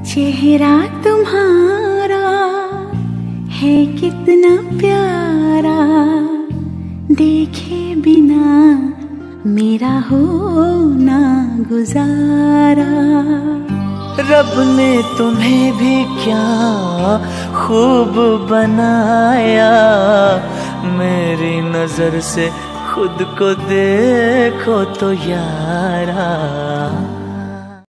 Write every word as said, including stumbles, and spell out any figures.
चेहरा तुम्हारा है कितना प्यारा, देखे बिना मेरा होना गुजारा। रब ने तुम्हें भी क्या खूब बनाया, मेरी नजर से खुद को देखो तो यारा।